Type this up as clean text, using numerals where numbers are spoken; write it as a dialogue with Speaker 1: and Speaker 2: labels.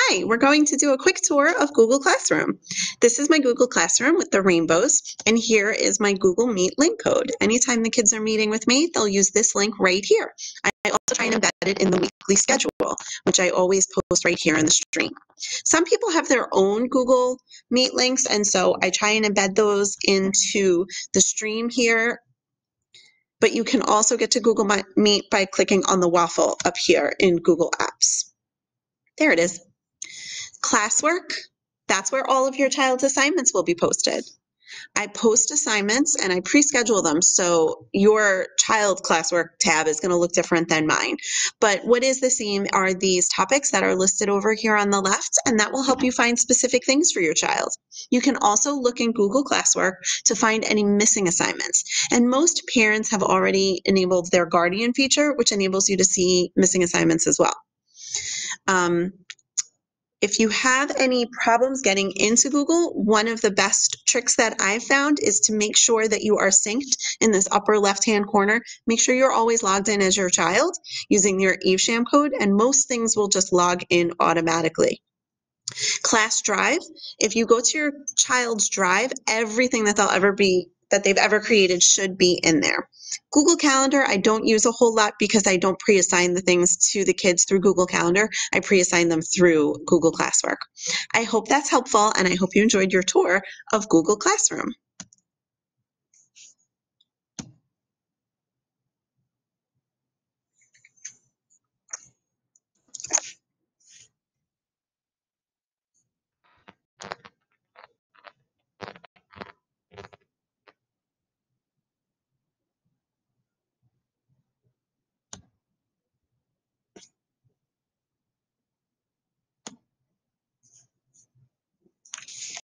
Speaker 1: Hi, we're going to do a quick tour of Google Classroom. This is my Google Classroom with the rainbows, and here is my Google Meet link code. Anytime the kids are meeting with me, they'll use this link right here. I also try and embed it in the weekly schedule, which I always post right here in the stream. Some people have their own Google Meet links, and so I try and embed those into the stream here. But you can also get to Google Meet by clicking on the waffle up here in Google Apps. There it is. Classwork, that's where all of your child's assignments will be posted. I post assignments and I pre-schedule them, so your child classwork tab is going to look different than mine. But what is the same are these topics that are listed over here on the left, and that will help you find specific things for your child. You can also look in Google Classwork to find any missing assignments. And most parents have already enabled their Guardian feature, which enables you to see missing assignments as well. If you have any problems getting into Google, one of the best tricks that I've found is to make sure that you are synced in this upper left-hand corner. Make sure you're always logged in as your child using your Evesham code, and most things will just log in automatically. Class Drive, if you go to your child's drive, everything that they've ever created should be in there. Google Calendar, I don't use a whole lot because I don't pre-assign the things to the kids through Google Calendar. I pre-assign them through Google Classwork. I hope that's helpful, and I hope you enjoyed your tour of Google Classroom.